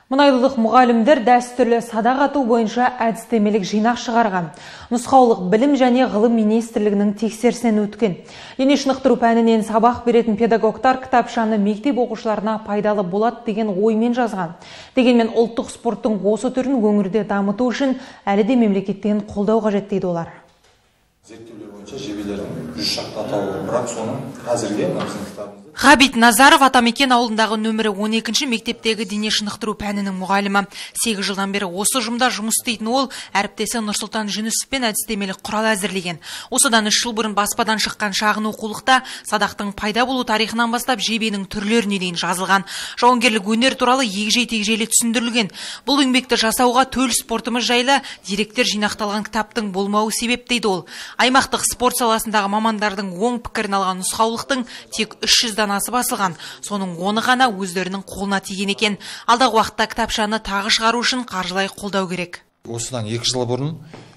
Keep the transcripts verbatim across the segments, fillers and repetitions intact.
Мұнайлылық мұғалімдер дәстүрлі садақ ату бойынша әдістемелік жинақ шығарған. Нұсқаулық білім және ғылым министрлігінің тексерісінен өткен. Дене шынықтыру пәнінен сабақ беретін педагогтар кітапшаны мектеп оқушыларына пайдалы болады деген оймен жазған. Дегенмен ұлттық спорттың осы түрін өңірде дамыту үшін әлі де мемлекеттен қолдау қажет дейді олар. Зерттеулер бойынша жебелердің жүз шақты атауы, бірақ соның қазірге біздің кітабымызда. Ғабит Назаров Атамекен ауылындағы нөмірі он екінші мектептегі дене шынықтыру пәнінің мұғалімі. сегіз жылдан бері осы жұмда жұмыс істейтін ол әріптесі Нұрсұлтан Жүнісовпен әдістемелік құрал әзірлеген. Осыдан үш жыл бұрын баспадан шыққан шағын оқулықта садақтың пайда болу тарихынан бастап жебенің түрлеріне дейін жазылған. Жауынгерлік өнер туралы егжей-тегжейлі түсіндірілген. Бұл еңбекті жасауға төл спортымыз жайлы деректер жинақталған кітаптың болмауы себеп дейді ол. Аймақтық спорт саласындағы мамандардың оң пікірін алған нұсқаулықтың тек үш жүзден асы басылған. Соның оны ғана өздерінің қолына тиген екен. Алдағы уақытта кітапшаны тағы шығару үшін қаржылай қолдау керек. Осыдан екі жыл бұрын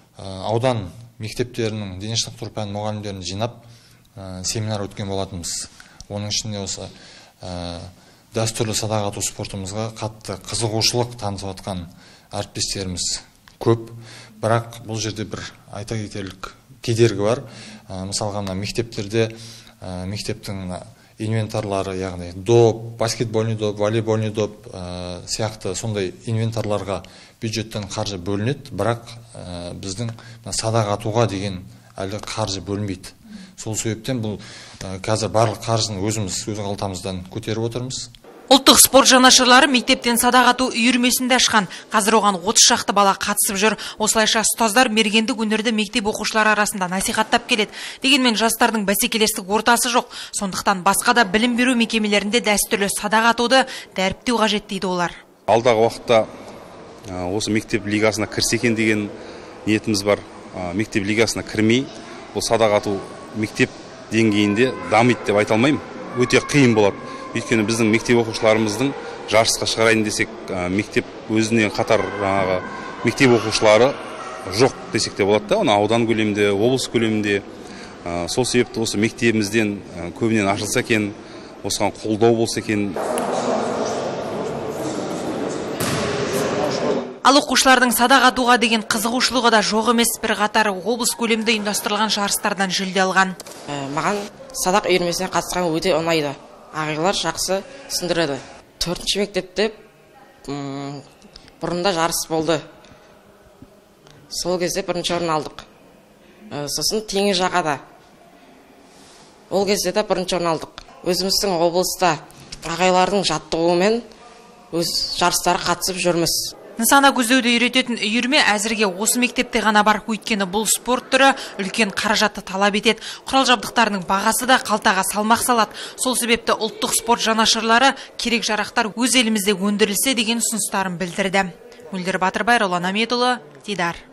аудан мектептерінің дене шынықтыру пәні мұғалімдерін жинап семинар өткен болатынбыз. Оның ішінде осы дәстүрлі садақ ату спортымызға қатты қызығушылық танытып жатқан әріптестеріміз көп. Бірақ бұл жерде бір айта кетерлік кедергі бар. Мысалға мектептерде мектептің инвентарлары, яғни доп, баскетбольный доп, волейбольный доп сияқты сондай инвентарларға бюджеттен қаржы бөлінеді, бірақ біздің садақ атуға деген әлі қаржы бөлінбейді. Сол себептен бұл қазір барлық қаржыны өзіміз өз қалтамыздан көтеріп отырмыз. Ұлттық спорт жанашырлары мектептен садақ ату үйірмесінде ашқан. Қазір оған отыз шақты бала қатысып жүр. Осылайша ұстаздар мергендік өнерді мектеп оқушылары арасында насихаттап келеді. Дегенмен жастардың бәсекелестік ортасы жоқ. Сондықтан басқа да білім беру мекемелерінде дәстүрлі садақ атуды дәріптеу қажет дейді олар. Алдағы уақытта осы мектеп лигасына кірсе екен деген ниетіміз бар. Мектеп лигасына кірмей, бұл садақ ату мектеп деңгейінде дамиды деп айта алмаймын. Өте қиын болады. Өйткені біздің мектеп оқушыларымыздың жарысқа шығарайын десек, мектеп өзінен қатар мектеп оқушылары жоқ десек те болады да, оны аудан көлемінде, облыс көлемінде. Сол себепті осы мектебімізден көбінен ашылса екен, осыған қолдау болса екен. Ал оқушылардың садақ атуға деген қызығушылығы да жоқ емес, бір қатар облыс көлемінде ұйымдастырылған жарыстардан жүлде алған. Маған садақ үйірмесіне қатысқан өте ұнайды. Ағайлар жақсы түсіндіреді. Төртінші мектепте бұрында жарыс болды. Сол кезде бірінші орын алдық. Сосын теңіз жағада. Ол кезде де бірінші орын алдық. Өзіміздің облыста ағайлардың жаттығуымен өз жарыстары қатысып жүрміз. Нысана көздеуді үйрететін үйірме әзірге осы мектепте ғана бар, өйткені бұл спорт түрі үлкен қаражатты талап етеді. Құрал жабдықтарының бағасы да қалтаға салмақ салады. Сол себепті ұлттық спорт жанашырлары керек жарақтар өз елімізде өндірілсе деген ұсыныстарын білдірді. Мөлдір Батырбай, Ролан Аметұлы, Дидар.